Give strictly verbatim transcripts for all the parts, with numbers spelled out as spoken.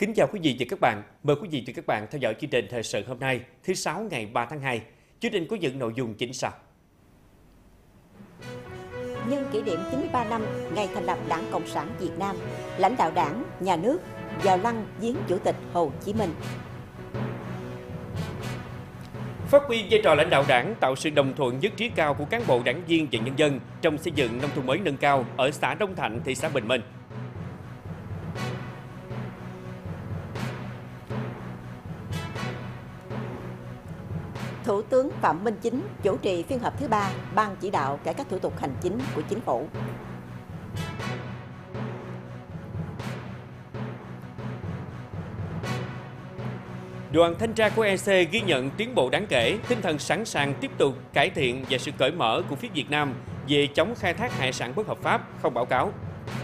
Kính chào quý vị và các bạn. Mời quý vị và các bạn theo dõi chương trình thời sự hôm nay, thứ sáu ngày ba tháng hai. Chương trình có những nội dung chính sau. Nhân kỷ niệm chín mươi ba năm ngày thành lập Đảng Cộng sản Việt Nam, lãnh đạo Đảng, Nhà nước vào lăng viếng Chủ tịch Hồ Chí Minh. Phát huy vai trò lãnh đạo Đảng, tạo sự đồng thuận nhất trí cao của cán bộ, đảng viên và nhân dân trong xây dựng nông thôn mới nâng cao ở xã Đông Thạnh, thị xã Bình Minh. Thủ tướng Phạm Minh Chính chủ trì phiên họp thứ ba Ban chỉ đạo cải cách thủ tục hành chính của Chính phủ. Đoàn thanh tra của e xê ghi nhận tiến bộ đáng kể, tinh thần sẵn sàng tiếp tục cải thiện và sự cởi mở của phía Việt Nam về chống khai thác hải sản bất hợp pháp, không báo cáo.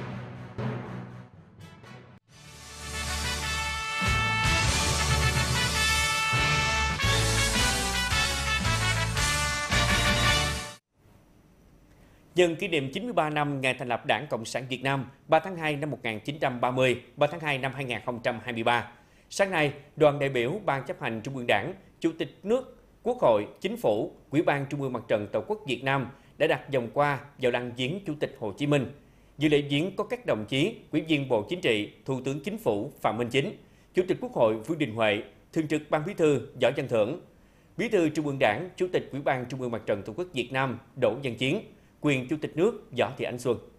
Nhân kỷ niệm chín mươi ba năm ngày thành lập Đảng Cộng sản Việt Nam, ba tháng hai năm một nghìn chín trăm ba mươi, ba tháng hai năm hai nghìn không trăm hai mươi ba. Sáng nay, đoàn đại biểu Ban chấp hành Trung ương Đảng, Chủ tịch nước, Quốc hội, Chính phủ, Ủy ban Trung ương Mặt trận Tổ quốc Việt Nam đã đặt vòng hoa vào lăng viếng Chủ tịch Hồ Chí Minh. Dự lễ viếng có các đồng chí Ủy viên Bộ Chính trị, Thủ tướng Chính phủ Phạm Minh Chính, Chủ tịch Quốc hội Vương Đình Huệ, Thường trực Ban Bí thư Võ Văn Thưởng, Bí thư Trung ương Đảng, Chủ tịch Ủy ban Trung ương Mặt trận Tổ quốc Việt Nam Đỗ Văn Chiến, quyền Chủ tịch nước Võ Thị Ánh Xuân.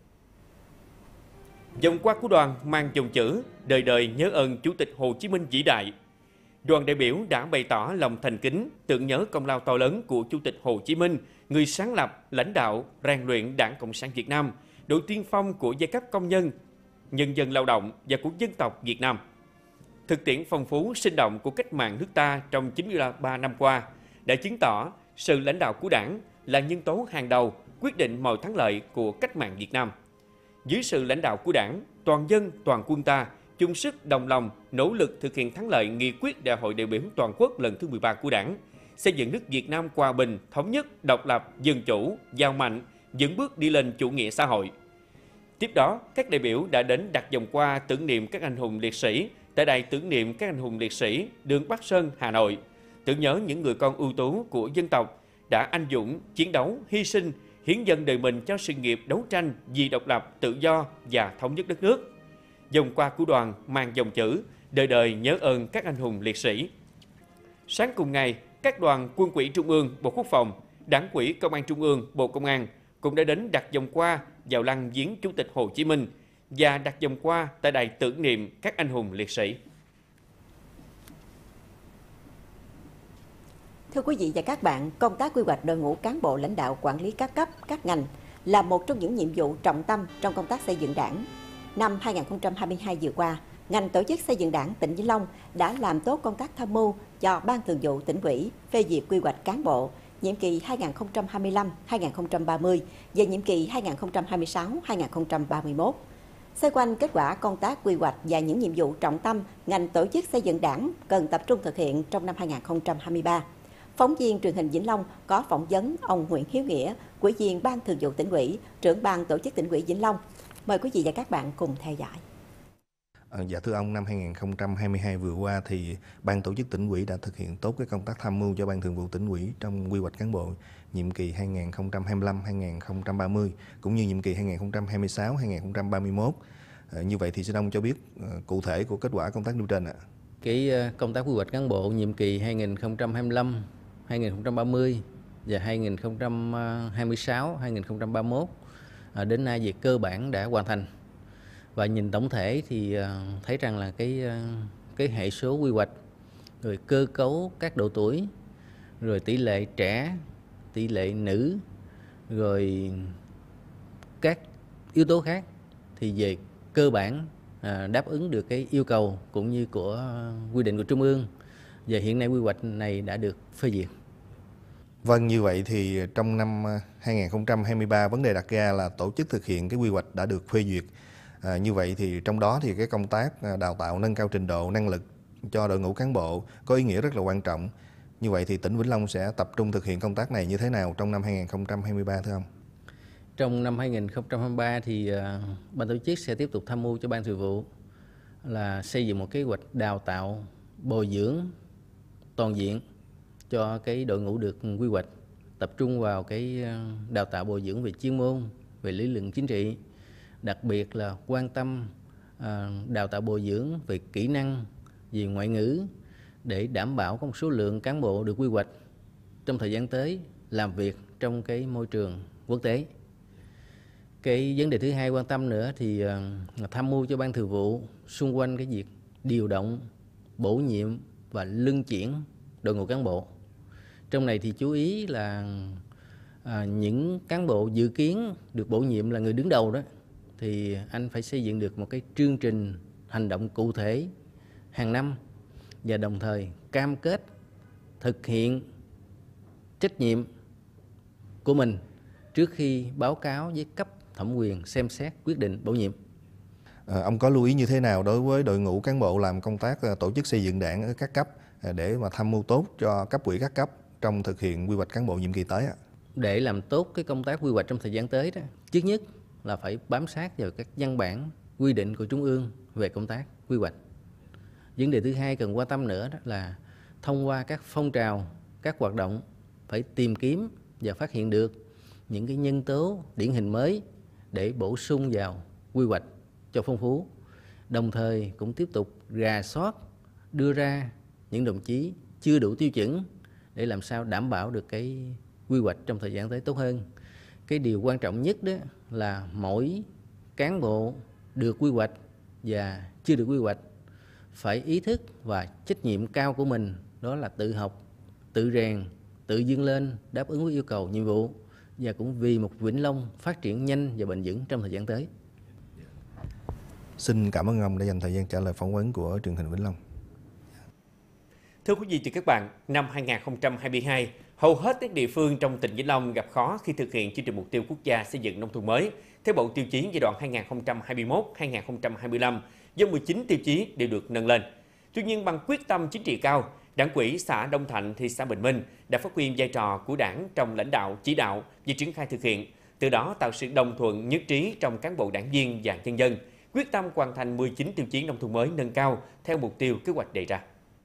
Vòng hoa của đoàn mang dòng chữ đời đời nhớ ơn Chủ tịch Hồ Chí Minh vĩ đại. Đoàn đại biểu đã bày tỏ lòng thành kính, tưởng nhớ công lao to lớn của Chủ tịch Hồ Chí Minh, người sáng lập, lãnh đạo, rèn luyện Đảng Cộng sản Việt Nam, đội tiên phong của giai cấp công nhân, nhân dân lao động và của dân tộc Việt Nam. Thực tiễn phong phú, sinh động của cách mạng nước ta trong chín mươi ba năm qua đã chứng tỏ sự lãnh đạo của Đảng là nhân tố hàng đầu quyết định mọi thắng lợi của cách mạng Việt Nam. Dưới sự lãnh đạo của Đảng, toàn dân, toàn quân ta chung sức đồng lòng, nỗ lực thực hiện thắng lợi nghị quyết Đại hội đại biểu toàn quốc lần thứ mười ba của Đảng, xây dựng nước Việt Nam hòa bình, thống nhất, độc lập, dân chủ, giàu mạnh, vững bước đi lên chủ nghĩa xã hội. Tiếp đó, các đại biểu đã đến đặt vòng hoa tưởng niệm các anh hùng liệt sĩ tại đài tưởng niệm các anh hùng liệt sĩ đường Bắc Sơn, Hà Nội, tưởng nhớ những người con ưu tú của dân tộc đã anh dũng chiến đấu, hy sinh, hiến dâng đời mình cho sự nghiệp đấu tranh vì độc lập, tự do và thống nhất đất nước. Vòng hoa của đoàn mang dòng chữ đời đời nhớ ơn các anh hùng liệt sĩ. Sáng cùng ngày, các đoàn Quân ủy Trung ương, Bộ Quốc phòng, Đảng ủy Công an Trung ương, Bộ Công an cũng đã đến đặt vòng hoa vào lăng viếng Chủ tịch Hồ Chí Minh và đặt vòng hoa tại đài tưởng niệm các anh hùng liệt sĩ. Thưa quý vị và các bạn, công tác quy hoạch đội ngũ cán bộ lãnh đạo quản lý các cấp, các ngành là một trong những nhiệm vụ trọng tâm trong công tác xây dựng Đảng. Năm hai nghìn không trăm hai mươi hai vừa qua, ngành tổ chức xây dựng Đảng tỉnh Vĩnh Long đã làm tốt công tác tham mưu cho Ban Thường vụ Tỉnh ủy phê duyệt quy hoạch cán bộ nhiệm kỳ hai nghìn không trăm hai mươi lăm đến hai nghìn không trăm ba mươi và nhiệm kỳ hai nghìn không trăm hai mươi sáu đến hai nghìn không trăm ba mươi mốt. Xoay quanh kết quả công tác quy hoạch và những nhiệm vụ trọng tâm ngành tổ chức xây dựng Đảng cần tập trung thực hiện trong năm hai nghìn không trăm hai mươi ba. Phóng viên truyền hình Vĩnh Long có phỏng vấn ông Nguyễn Hiếu Nghĩa, Ủy viên Ban Thường vụ Tỉnh ủy, trưởng Ban Tổ chức Tỉnh ủy Vĩnh Long. Mời quý vị và các bạn cùng theo dõi. À, dạ thưa ông, năm hai nghìn không trăm hai mươi hai vừa qua thì Ban Tổ chức Tỉnh ủy đã thực hiện tốt cái công tác tham mưu cho Ban Thường vụ Tỉnh ủy trong quy hoạch cán bộ nhiệm kỳ hai nghìn không trăm hai mươi lăm đến hai nghìn không trăm ba mươi cũng như nhiệm kỳ hai nghìn không trăm hai mươi sáu đến hai nghìn không trăm ba mươi mốt. À, như vậy thì xin ông cho biết uh, cụ thể của kết quả công tác nêu trên ạ. Cái công tác quy hoạch cán bộ nhiệm kỳ hai nghìn không trăm hai mươi lăm, hai nghìn không trăm ba mươi và hai nghìn không trăm hai mươi sáu, hai nghìn không trăm ba mươi mốt à, đến nay về cơ bản đã hoàn thành. Và nhìn tổng thể thì thấy rằng là cái cái hệ số quy hoạch, rồi cơ cấu các độ tuổi, rồi tỷ lệ trẻ, tỷ lệ nữ, rồi các yếu tố khác thì về cơ bản à, đáp ứng được cái yêu cầu cũng như của quy định của Trung ương. Và hiện nay quy hoạch này đã được phê duyệt. Vâng, như vậy thì trong năm hai nghìn không trăm hai mươi ba vấn đề đặt ra là tổ chức thực hiện cái quy hoạch đã được phê duyệt. À, như vậy thì trong đó thì cái công tác đào tạo nâng cao trình độ năng lực cho đội ngũ cán bộ có ý nghĩa rất là quan trọng. Như vậy thì tỉnh Vĩnh Long sẽ tập trung thực hiện công tác này như thế nào trong năm hai nghìn không trăm hai mươi ba thưa ông? Trong năm hai nghìn không trăm hai mươi ba thì uh, Ban tổ chức sẽ tiếp tục tham mưu cho Ban Thường vụ uh, là xây dựng một kế hoạch đào tạo bồi dưỡng toàn diện cho cái đội ngũ được quy hoạch, tập trung vào cái đào tạo bồi dưỡng về chuyên môn, về lý luận chính trị, đặc biệt là quan tâm à, đào tạo bồi dưỡng về kỹ năng, về ngoại ngữ để đảm bảo có một số lượng cán bộ được quy hoạch trong thời gian tới làm việc trong cái môi trường quốc tế. Cái vấn đề thứ hai quan tâm nữa thì uh, tham mưu cho Ban Thường vụ xung quanh cái việc điều động, bổ nhiệm và luân chuyển đội ngũ cán bộ. Trong này thì chú ý là à, những cán bộ dự kiến được bổ nhiệm là người đứng đầu đó, thì anh phải xây dựng được một cái chương trình hành động cụ thể hàng năm và đồng thời cam kết thực hiện trách nhiệm của mình trước khi báo cáo với cấp thẩm quyền xem xét quyết định bổ nhiệm. À, ông có lưu ý như thế nào đối với đội ngũ cán bộ làm công tác tổ chức xây dựng đảng ở các cấp để mà tham mưu tốt cho cấp ủy các cấp trong thực hiện quy hoạch cán bộ nhiệm kỳ tới ạ? Để làm tốt cái công tác quy hoạch trong thời gian tới đó, trước nhất là phải bám sát vào các văn bản quy định của Trung ương về công tác quy hoạch. Vấn đề thứ hai cần quan tâm nữa đó là thông qua các phong trào, các hoạt động phải tìm kiếm và phát hiện được những cái nhân tố điển hình mới để bổ sung vào quy hoạch cho phong phú. Đồng thời cũng tiếp tục rà soát, đưa ra những đồng chí chưa đủ tiêu chuẩn để làm sao đảm bảo được cái quy hoạch trong thời gian tới tốt hơn. Cái điều quan trọng nhất đó là mỗi cán bộ được quy hoạch và chưa được quy hoạch phải ý thức và trách nhiệm cao của mình, đó là tự học, tự rèn, tự vươn lên đáp ứng với yêu cầu nhiệm vụ và cũng vì một Vĩnh Long phát triển nhanh và bền vững trong thời gian tới. Xin cảm ơn ông đã dành thời gian trả lời phỏng vấn của truyền hình Vĩnh Long. Thưa quý vị và các bạn, năm hai nghìn không trăm hai mươi hai, hầu hết các địa phương trong tỉnh Vĩnh Long gặp khó khi thực hiện chương trình mục tiêu quốc gia xây dựng nông thôn mới theo bộ tiêu chí giai đoạn hai nghìn không trăm hai mươi mốt đến hai nghìn không trăm hai mươi lăm, do mười chín tiêu chí đều được nâng lên. Tuy nhiên, bằng quyết tâm chính trị cao, Đảng ủy xã Đông Thạnh, thị xã Bình Minh đã phát huy vai trò của Đảng trong lãnh đạo, chỉ đạo và triển khai thực hiện, từ đó tạo sự đồng thuận nhất trí trong cán bộ đảng viên và nhân dân, quyết tâm hoàn thành mười chín tiêu chí nông thôn mới nâng cao theo mục tiêu kế hoạch đề ra.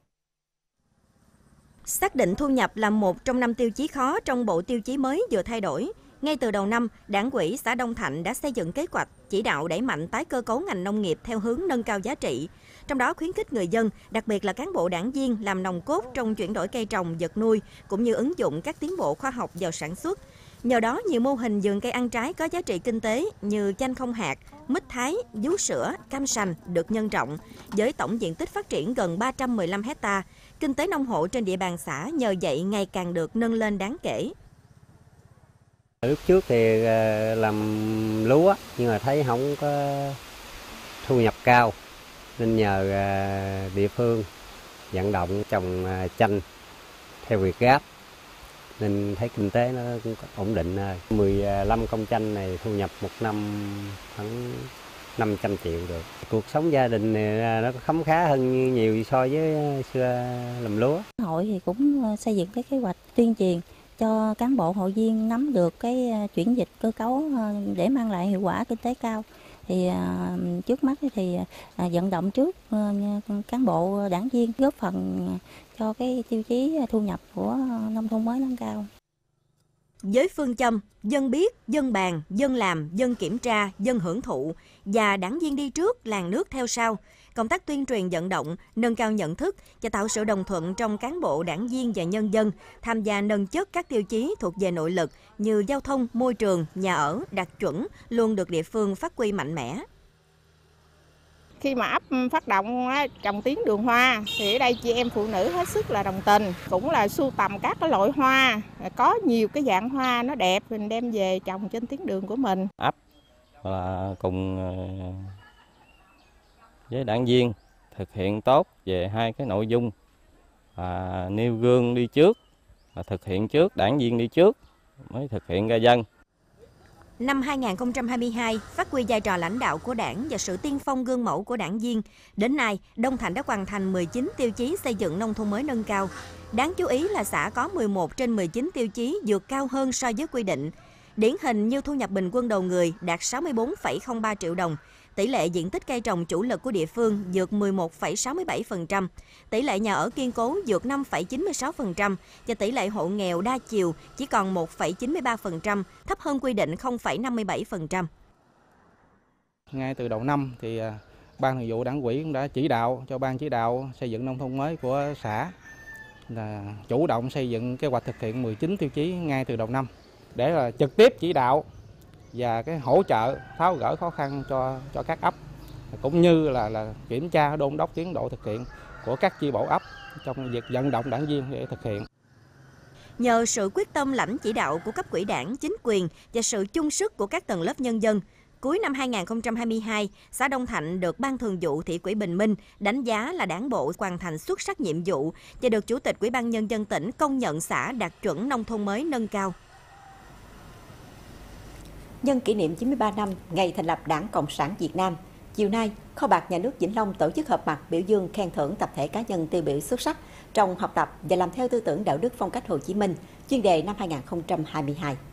Xác định thu nhập là một trong năm tiêu chí khó trong bộ tiêu chí mới vừa thay đổi. Ngay từ đầu năm, Đảng ủy xã Đông Thạnh đã xây dựng kế hoạch chỉ đạo đẩy mạnh tái cơ cấu ngành nông nghiệp theo hướng nâng cao giá trị. Trong đó khuyến khích người dân, đặc biệt là cán bộ đảng viên làm nòng cốt trong chuyển đổi cây trồng, vật nuôi, cũng như ứng dụng các tiến bộ khoa học vào sản xuất. Nhờ đó, nhiều mô hình vườn cây ăn trái có giá trị kinh tế như chanh không hạt, mít thái, vú sữa, cam sành được nhân rộng, với tổng diện tích phát triển gần ba trăm mười lăm héc ta. Kinh tế nông hộ trên địa bàn xã nhờ vậy ngày càng được nâng lên đáng kể. Lúc trước thì làm lúa nhưng mà thấy không có thu nhập cao, nên nhờ địa phương vận động trồng chanh theo Việt Gáp, nên thấy kinh tế nó cũng ổn định. mười lăm công chanh này thu nhập một năm khoảng năm trăm triệu được. Cuộc sống gia đình này nó khấm khá hơn nhiều so với xưa làm lúa. Hội thì cũng xây dựng cái kế hoạch tuyên truyền cho cán bộ hội viên nắm được cái chuyển dịch cơ cấu để mang lại hiệu quả kinh tế cao. Thì trước mắt thì vận động trước cán bộ đảng viên góp phần cho cái tiêu chí thu nhập của nông thôn mới nâng cao. Với phương châm dân biết, dân bàn, dân làm, dân kiểm tra, dân hưởng thụ và đảng viên đi trước, làng nước theo sau, công tác tuyên truyền vận động, nâng cao nhận thức và tạo sự đồng thuận trong cán bộ, đảng viên và nhân dân tham gia nâng chất các tiêu chí thuộc về nội lực như giao thông, môi trường, nhà ở, đạt chuẩn luôn được địa phương phát huy mạnh mẽ. Khi mà ấp phát động trồng tiến đường hoa thì ở đây chị em phụ nữ hết sức là đồng tình, cũng là sưu tầm các cái loại hoa, có nhiều cái dạng hoa nó đẹp mình đem về trồng trên tuyến đường của mình. Ấp là cùng với đảng viên thực hiện tốt về hai cái nội dung là nêu gương đi trước, là thực hiện trước, đảng viên đi trước mới thực hiện ra dân. Năm hai nghìn không trăm hai mươi hai, phát huy vai trò lãnh đạo của Đảng và sự tiên phong gương mẫu của đảng viên, đến nay, Đông Thạnh đã hoàn thành mười chín tiêu chí xây dựng nông thôn mới nâng cao. Đáng chú ý là xã có mười một trên mười chín tiêu chí vượt cao hơn so với quy định. Điển hình như thu nhập bình quân đầu người đạt sáu mươi tư phẩy không ba triệu đồng, tỷ lệ diện tích cây trồng chủ lực của địa phương vượt mười một phẩy sáu mươi bảy phần trăm, tỷ lệ nhà ở kiên cố vượt năm phẩy chín mươi sáu phần trăm và tỷ lệ hộ nghèo đa chiều chỉ còn một phẩy chín mươi ba phần trăm, thấp hơn quy định không phẩy năm mươi bảy phần trăm. Ngay từ đầu năm thì Ban Thường vụ Đảng ủy cũng đã chỉ đạo cho Ban chỉ đạo xây dựng nông thôn mới của xã là chủ động xây dựng kế hoạch thực hiện mười chín tiêu chí ngay từ đầu năm để là trực tiếp chỉ đạo và cái hỗ trợ tháo gỡ khó khăn cho cho các ấp, cũng như là là kiểm tra đôn đốc tiến độ thực hiện của các chi bộ ấp trong việc vận động đảng viên để thực hiện. Nhờ sự quyết tâm lãnh chỉ đạo của cấp ủy Đảng, chính quyền và sự chung sức của các tầng lớp nhân dân, cuối năm hai nghìn không trăm hai mươi hai, xã Đông Thạnh được Ban Thường vụ Thị ủy Bình Minh đánh giá là đảng bộ hoàn thành xuất sắc nhiệm vụ và được Chủ tịch Ủy ban Nhân dân tỉnh công nhận xã đạt chuẩn nông thôn mới nâng cao. Nhân kỷ niệm chín mươi ba năm ngày thành lập Đảng Cộng sản Việt Nam, chiều nay, Kho bạc Nhà nước Vĩnh Long tổ chức họp mặt biểu dương khen thưởng tập thể cá nhân tiêu biểu xuất sắc trong học tập và làm theo tư tưởng đạo đức phong cách Hồ Chí Minh, chuyên đề năm hai nghìn không trăm hai mươi hai.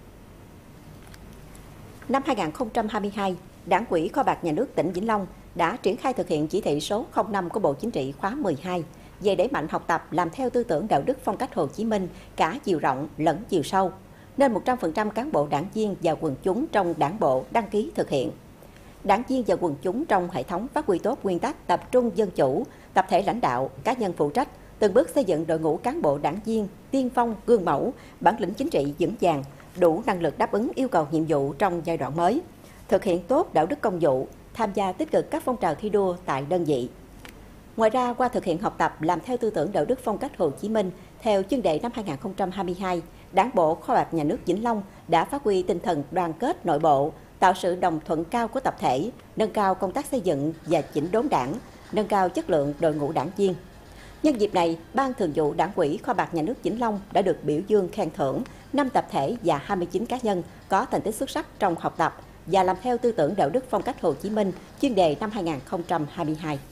Năm hai nghìn không trăm hai mươi hai, Đảng ủy Kho bạc Nhà nước tỉnh Vĩnh Long đã triển khai thực hiện chỉ thị số không năm của Bộ Chính trị khóa mười hai về đẩy mạnh học tập làm theo tư tưởng đạo đức phong cách Hồ Chí Minh cả chiều rộng lẫn chiều sâu, nên một trăm phần trăm cán bộ đảng viên và quần chúng trong đảng bộ đăng ký thực hiện. Đảng viên và quần chúng trong hệ thống phát huy tốt nguyên tắc tập trung dân chủ, tập thể lãnh đạo, cá nhân phụ trách, từng bước xây dựng đội ngũ cán bộ đảng viên tiên phong, gương mẫu, bản lĩnh chính trị vững vàng, đủ năng lực đáp ứng yêu cầu nhiệm vụ trong giai đoạn mới, thực hiện tốt đạo đức công vụ, tham gia tích cực các phong trào thi đua tại đơn vị. Ngoài ra, qua thực hiện học tập làm theo tư tưởng đạo đức phong cách Hồ Chí Minh theo chuyên đề năm hai nghìn không trăm hai mươi hai, Đảng bộ Kho bạc Nhà nước Vĩnh Long đã phát huy tinh thần đoàn kết nội bộ, tạo sự đồng thuận cao của tập thể, nâng cao công tác xây dựng và chỉnh đốn đảng, nâng cao chất lượng đội ngũ đảng viên. Nhân dịp này, Ban Thường vụ Đảng ủy Kho bạc Nhà nước Vĩnh Long đã được biểu dương khen thưởng năm tập thể và hai mươi chín cá nhân có thành tích xuất sắc trong học tập và làm theo tư tưởng đạo đức phong cách Hồ Chí Minh, chuyên đề năm hai nghìn không trăm hai mươi hai.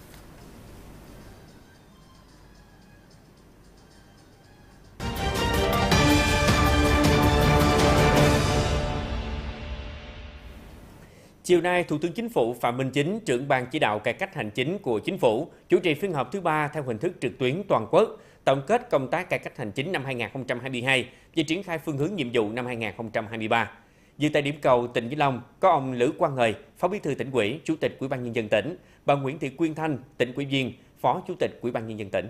Chiều nay, Thủ tướng Chính phủ Phạm Minh Chính, trưởng ban chỉ đạo cải cách hành chính của Chính phủ, chủ trì phiên họp thứ ba theo hình thức trực tuyến toàn quốc, tổng kết công tác cải cách hành chính năm hai nghìn không trăm hai mươi hai và triển khai phương hướng nhiệm vụ năm hai nghìn không trăm hai mươi ba. Dự tại điểm cầu tỉnh Vĩnh Long có ông Lữ Quang Ngời, Phó Bí thư Tỉnh ủy, Chủ tịch Ủy ban Nhân dân tỉnh, bà Nguyễn Thị Quyên Thanh, Tỉnh ủy viên, Phó Chủ tịch Ủy ban Nhân dân tỉnh.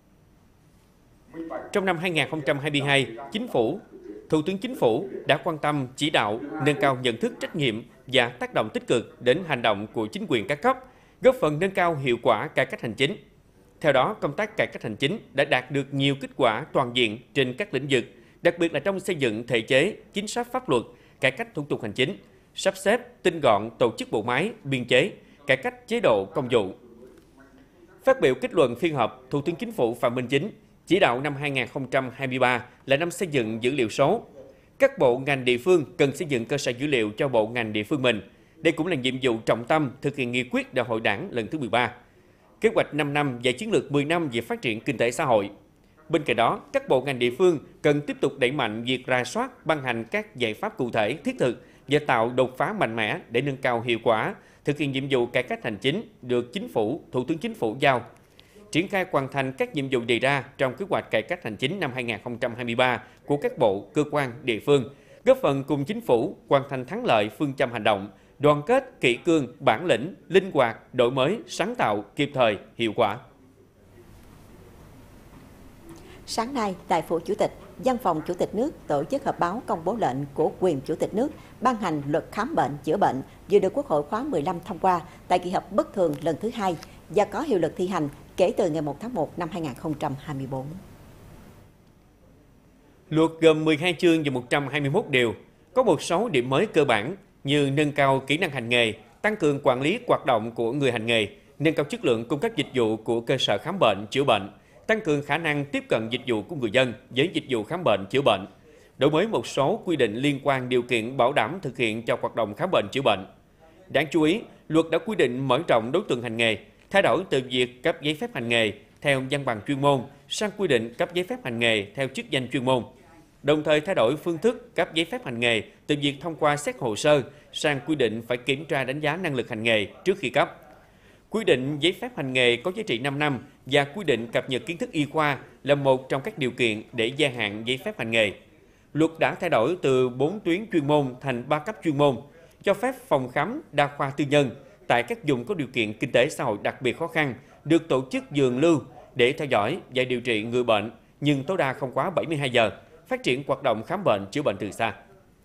Trong năm hai nghìn không trăm hai mươi hai, Chính phủ, Thủ tướng Chính phủ đã quan tâm chỉ đạo nâng cao nhận thức trách nhiệm và tác động tích cực đến hành động của chính quyền các cấp, góp phần nâng cao hiệu quả cải cách hành chính. Theo đó, công tác cải cách hành chính đã đạt được nhiều kết quả toàn diện trên các lĩnh vực, đặc biệt là trong xây dựng thể chế, chính sách pháp luật, cải cách thủ tục hành chính, sắp xếp, tinh gọn tổ chức bộ máy, biên chế, cải cách chế độ công vụ. Phát biểu kết luận phiên họp, Thủ tướng Chính phủ Phạm Minh Chính chỉ đạo năm hai nghìn không trăm hai mươi ba là năm xây dựng dữ liệu số. Các bộ ngành địa phương cần xây dựng cơ sở dữ liệu cho bộ ngành địa phương mình. Đây cũng là nhiệm vụ trọng tâm thực hiện nghị quyết Đại hội Đảng lần thứ mười ba. Kế hoạch năm năm và chiến lược mười năm về phát triển kinh tế xã hội. Bên cạnh đó, các bộ ngành địa phương cần tiếp tục đẩy mạnh việc rà soát, ban hành các giải pháp cụ thể, thiết thực và tạo đột phá mạnh mẽ để nâng cao hiệu quả, thực hiện nhiệm vụ cải cách hành chính được Chính phủ, Thủ tướng Chính phủ giao. Triển khai hoàn thành các nhiệm vụ đề ra trong kế hoạch cải cách hành chính năm hai nghìn không trăm hai mươi ba của các bộ, cơ quan, địa phương, góp phần cùng Chính phủ hoàn thành thắng lợi phương châm hành động, đoàn kết, kỷ cương, bản lĩnh, linh hoạt, đổi mới, sáng tạo, kịp thời, hiệu quả. Sáng nay, tại Phủ Chủ tịch, Văn phòng Chủ tịch nước tổ chức họp báo công bố lệnh của quyền Chủ tịch nước ban hành luật khám bệnh chữa bệnh vừa được Quốc hội khóa mười lăm thông qua tại kỳ họp bất thường lần thứ hai và có hiệu lực thi hành kể từ ngày một tháng một năm hai nghìn không trăm hai mươi tư. Luật gồm mười hai chương và một trăm hai mươi mốt điều, có một số điểm mới cơ bản như nâng cao kỹ năng hành nghề, tăng cường quản lý hoạt động của người hành nghề, nâng cao chất lượng cung cấp dịch vụ của cơ sở khám bệnh chữa bệnh, tăng cường khả năng tiếp cận dịch vụ của người dân với dịch vụ khám bệnh chữa bệnh, đổi mới một số quy định liên quan điều kiện bảo đảm thực hiện cho hoạt động khám bệnh chữa bệnh. Đáng chú ý, luật đã quy định mở rộng đối tượng hành nghề, thay đổi từ việc cấp giấy phép hành nghề theo văn bằng chuyên môn sang quy định cấp giấy phép hành nghề theo chức danh chuyên môn. đồng thời thay đổi phương thức cấp giấy phép hành nghề từ việc thông qua xét hồ sơ sang quy định phải kiểm tra đánh giá năng lực hành nghề trước khi cấp. Quy định giấy phép hành nghề có giá trị năm năm và quy định cập nhật kiến thức y khoa là một trong các điều kiện để gia hạn giấy phép hành nghề. Luật đã thay đổi từ bốn tuyến chuyên môn thành ba cấp chuyên môn, cho phép phòng khám đa khoa tư nhân tại các vùng có điều kiện kinh tế xã hội đặc biệt khó khăn được tổ chức giường lưu để theo dõi và điều trị người bệnh, nhưng tối đa không quá bảy mươi hai giờ, phát triển hoạt động khám bệnh chữa bệnh từ xa.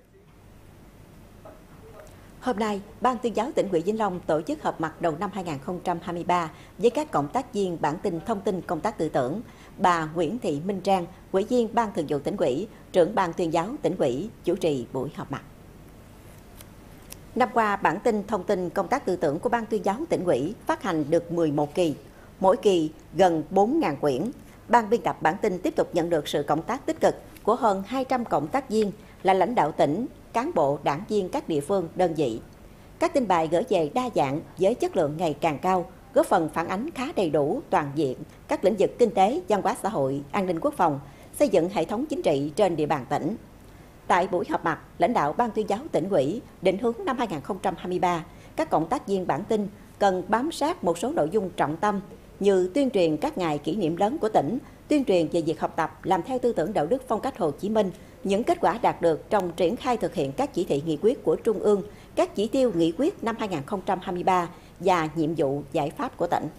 Hôm nay, Ban Tuyên giáo Tỉnh ủy Vĩnh Long tổ chức họp mặt đầu năm hai nghìn không trăm hai mươi ba với các cộng tác viên bản tin thông tin công tác tư tưởng. Bà Nguyễn Thị Minh Trang, Ủy viên Ban Thường vụ Tỉnh ủy, trưởng Ban Tuyên giáo Tỉnh ủy chủ trì buổi họp mặt. Năm qua, bản tin thông tin công tác tư tưởng của Ban Tuyên giáo Tỉnh ủy phát hành được mười một kỳ, mỗi kỳ gần bốn nghìn quyển. Ban biên tập bản tin tiếp tục nhận được sự cộng tác tích cực của hơn hai trăm cộng tác viên là lãnh đạo tỉnh, cán bộ, đảng viên các địa phương, đơn vị. Các tin bài gửi về đa dạng với chất lượng ngày càng cao, góp phần phản ánh khá đầy đủ, toàn diện các lĩnh vực kinh tế, văn hóa xã hội, an ninh quốc phòng, xây dựng hệ thống chính trị trên địa bàn tỉnh. Tại buổi họp mặt, lãnh đạo Ban Tuyên giáo Tỉnh ủy định hướng năm hai nghìn không trăm hai mươi ba, các cộng tác viên bản tin cần bám sát một số nội dung trọng tâm như tuyên truyền các ngày kỷ niệm lớn của tỉnh, tuyên truyền về việc học tập làm theo tư tưởng đạo đức phong cách Hồ Chí Minh, những kết quả đạt được trong triển khai thực hiện các chỉ thị nghị quyết của Trung ương, các chỉ tiêu nghị quyết năm hai nghìn không trăm hai mươi ba và nhiệm vụ giải pháp của tỉnh.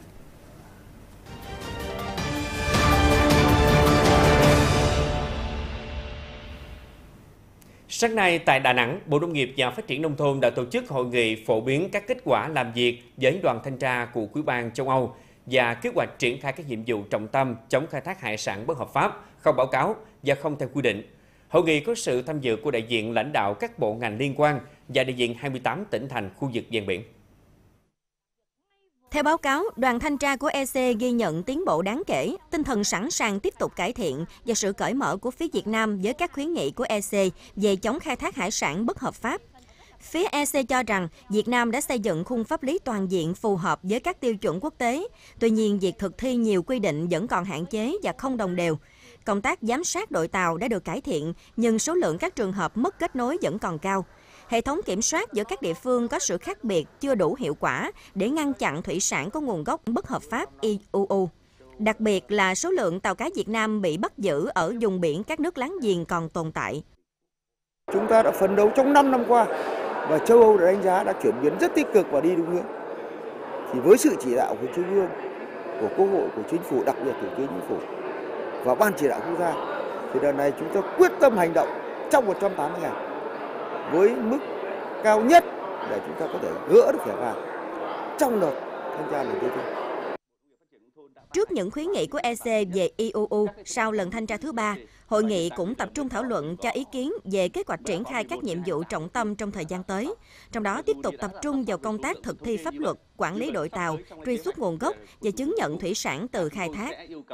Sáng nay tại Đà Nẵng, Bộ Nông nghiệp và Phát triển Nông thôn đã tổ chức hội nghị phổ biến các kết quả làm việc với đoàn thanh tra của Ủy ban châu Âu và kế hoạch triển khai các nhiệm vụ trọng tâm chống khai thác hải sản bất hợp pháp, không báo cáo và không theo quy định. Hội nghị có sự tham dự của đại diện lãnh đạo các bộ ngành liên quan và đại diện hai mươi tám tỉnh thành khu vực ven biển. Theo báo cáo, đoàn thanh tra của e xê ghi nhận tiến bộ đáng kể, tinh thần sẵn sàng tiếp tục cải thiện và sự cởi mở của phía Việt Nam với các khuyến nghị của e xê về chống khai thác hải sản bất hợp pháp. Phía e xê cho rằng Việt Nam đã xây dựng khung pháp lý toàn diện phù hợp với các tiêu chuẩn quốc tế. Tuy nhiên, việc thực thi nhiều quy định vẫn còn hạn chế và không đồng đều. Công tác giám sát đội tàu đã được cải thiện, nhưng số lượng các trường hợp mất kết nối vẫn còn cao. Hệ thống kiểm soát giữa các địa phương có sự khác biệt chưa đủ hiệu quả để ngăn chặn thủy sản có nguồn gốc bất hợp pháp i u u. Đặc biệt là số lượng tàu cá Việt Nam bị bắt giữ ở vùng biển các nước láng giềng còn tồn tại. Chúng ta đã phấn đấu trong năm năm qua và châu Âu đã đánh giá đã chuyển biến rất tích cực và đi đúng hướng. Thì với sự chỉ đạo của Trung ương, của Quốc hội, của Chính phủ, đặc biệt Thủ tướng Chính phủ và Ban chỉ đạo quốc gia, thì đợt này chúng ta quyết tâm hành động trong một trăm tám mươi ngày với mức cao nhất để chúng ta có thể gỡ được thẻ vàng trong đợt thanh tra lần thứ tư. Trước những khuyến nghị của e xê về i u u sau lần thanh tra thứ ba, hội nghị cũng tập trung thảo luận cho ý kiến về kế hoạch triển khai các nhiệm vụ trọng tâm trong thời gian tới. Trong đó tiếp tục tập trung vào công tác thực thi pháp luật, quản lý đội tàu, truy xuất nguồn gốc và chứng nhận thủy sản từ khai thác.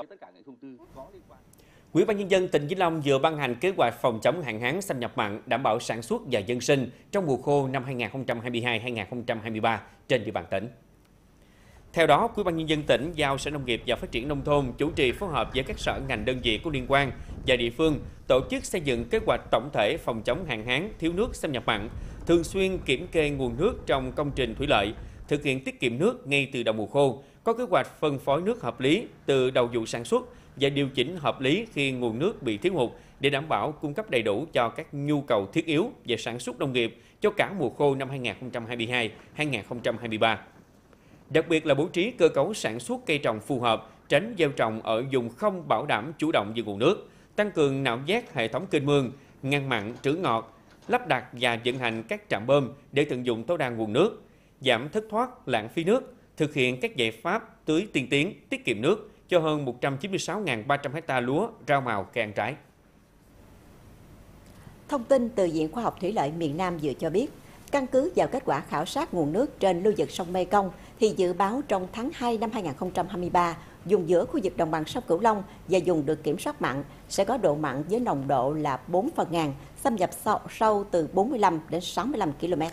Ủy ban Nhân dân tỉnh Vĩnh Long vừa ban hành kế hoạch phòng chống hạn hán xâm nhập mặn, đảm bảo sản xuất và dân sinh trong mùa khô năm hai nghìn không trăm hai mươi hai đến hai nghìn không trăm hai mươi ba trên địa bàn tỉnh. Theo đó, Ủy ban Nhân dân tỉnh giao Sở Nông nghiệp và Phát triển Nông thôn chủ trì phối hợp với các sở ngành đơn vị có liên quan và địa phương tổ chức xây dựng kế hoạch tổng thể phòng chống hạn hán, thiếu nước xâm nhập mặn, thường xuyên kiểm kê nguồn nước trong công trình thủy lợi, thực hiện tiết kiệm nước ngay từ đầu mùa khô, có kế hoạch phân phối nước hợp lý từ đầu vụ sản xuất và điều chỉnh hợp lý khi nguồn nước bị thiếu hụt để đảm bảo cung cấp đầy đủ cho các nhu cầu thiết yếu về sản xuất nông nghiệp cho cả mùa khô năm hai nghìn không trăm hai mươi hai đến hai nghìn không trăm hai mươi ba. Đặc biệt là bố trí cơ cấu sản xuất cây trồng phù hợp, tránh gieo trồng ở vùng không bảo đảm chủ động về nguồn nước, tăng cường nạo vét hệ thống kênh mương, ngăn mặn trữ ngọt, lắp đặt và vận hành các trạm bơm để tận dụng tối đa nguồn nước, giảm thất thoát lãng phí nước, thực hiện các giải pháp tưới tiên tiến, tiết kiệm nước cho hơn một trăm chín mươi sáu nghìn ba trăm ha lúa, rau màu, cây ăn trái. Thông tin từ Viện Khoa học Thủy lợi miền Nam vừa cho biết, căn cứ vào kết quả khảo sát nguồn nước trên lưu vực sông Mê Công, thì dự báo trong tháng hai năm hai nghìn không trăm hai mươi ba, vùng giữa khu vực đồng bằng sông Cửu Long và vùng được kiểm soát mặn sẽ có độ mặn với nồng độ là bốn phần ngàn, xâm nhập sâu, sâu từ bốn mươi lăm đến sáu mươi lăm ki lô mét.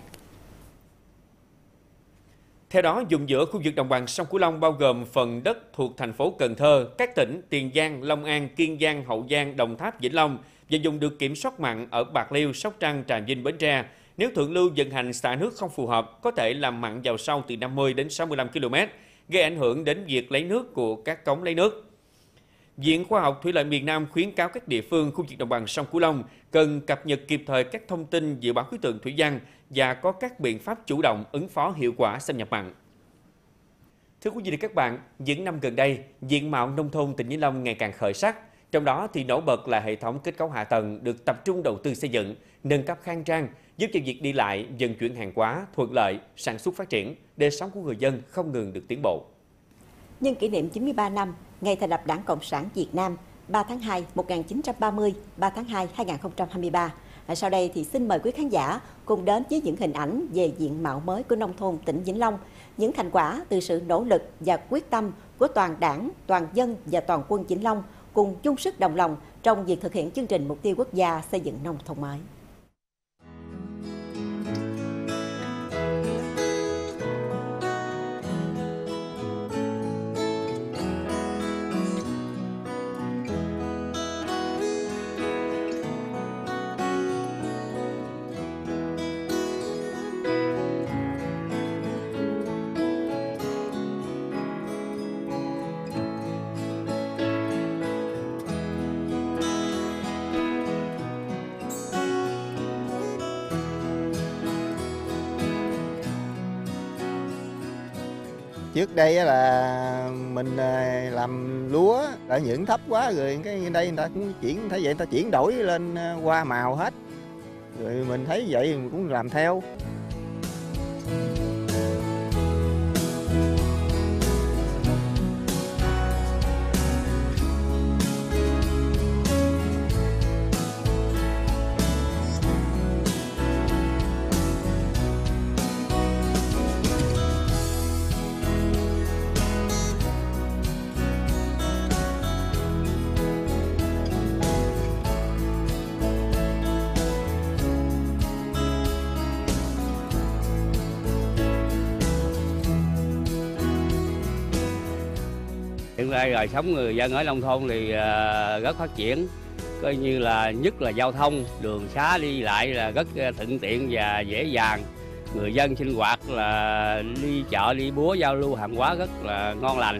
Theo đó, vùng giữa khu vực đồng bằng sông Cửu Long bao gồm phần đất thuộc thành phố Cần Thơ, các tỉnh Tiền Giang, Long An, Kiên Giang, Hậu Giang, Đồng Tháp, Vĩnh Long và vùng được kiểm soát mặn ở Bạc Liêu, Sóc Trăng, Trà Vinh, Bến Tre. Nếu thượng lưu vận hành xả nước không phù hợp, có thể làm mặn vào sâu từ năm mươi đến sáu mươi lăm ki lô mét, gây ảnh hưởng đến việc lấy nước của các cống lấy nước. Viện Khoa học Thủy lợi miền Nam khuyến cáo các địa phương khu vực đồng bằng sông Cửu Long cần cập nhật kịp thời các thông tin dự báo khí tượng thủy văn và có các biện pháp chủ động ứng phó hiệu quả xâm nhập mặn. Thưa quý vị và các bạn, những năm gần đây, diện mạo nông thôn tỉnh Vĩnh Long ngày càng khởi sắc. Trong đó thì nổi bật là hệ thống kết cấu hạ tầng được tập trung đầu tư xây dựng, nâng cấp khang trang, giúp cho việc đi lại, vận chuyển hàng hóa thuận lợi, sản xuất phát triển, đời sống của người dân không ngừng được tiến bộ. Nhân kỷ niệm chín mươi ba năm ngày thành lập Đảng Cộng sản Việt Nam, ba tháng hai một nghìn chín trăm ba mươi, ba tháng hai hai nghìn không trăm hai mươi ba. Sau đây thì xin mời quý khán giả cùng đến với những hình ảnh về diện mạo mới của nông thôn tỉnh Vĩnh Long, những thành quả từ sự nỗ lực và quyết tâm của toàn Đảng, toàn dân và toàn quân Vĩnh Long cùng chung sức đồng lòng trong việc thực hiện chương trình mục tiêu quốc gia xây dựng nông thôn mới. Trước đây là mình làm lúa ở những thấp quá rồi cái đây người ta cũng chuyển, thấy vậy người ta chuyển đổi lên hoa màu hết. Rồi mình thấy vậy mình cũng làm theo. Hiện nay đời sống người dân ở nông thôn thì rất phát triển, coi như là nhất là giao thông, đường xá đi lại là rất thuận tiện và dễ dàng. Người dân sinh hoạt là đi chợ, đi búa, giao lưu hàng hóa rất là ngon lành.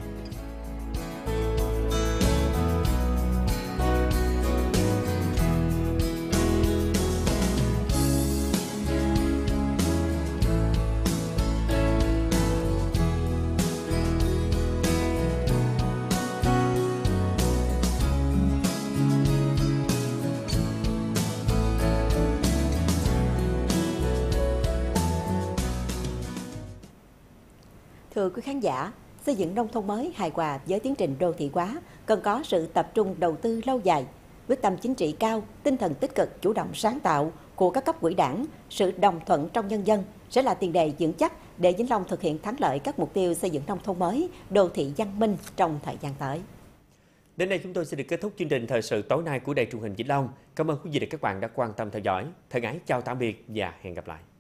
Thưa quý khán giả, xây dựng nông thôn mới hài hòa với tiến trình đô thị hóa cần có sự tập trung đầu tư lâu dài, quyết tâm chính trị cao, tinh thần tích cực, chủ động sáng tạo của các cấp ủy Đảng, sự đồng thuận trong nhân dân sẽ là tiền đề vững chắc để Vĩnh Long thực hiện thắng lợi các mục tiêu xây dựng nông thôn mới, đô thị văn minh trong thời gian tới. Đến đây chúng tôi sẽ được kết thúc chương trình thời sự tối nay của Đài Truyền hình Vĩnh Long. Cảm ơn quý vị và các bạn đã quan tâm theo dõi. Thân ái chào tạm biệt và hẹn gặp lại.